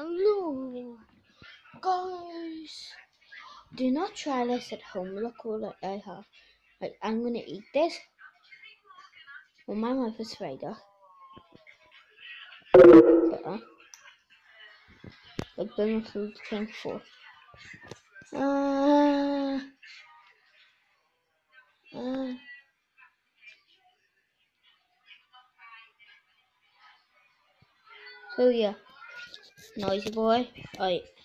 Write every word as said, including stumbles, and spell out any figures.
Hello, guys. Do not try this at home. Look what I have. Like, I'm gonna eat this. Well, my mouth is right up. But, uh, like, bring food came for. Uh, uh. So yeah, noisy boy. Alright.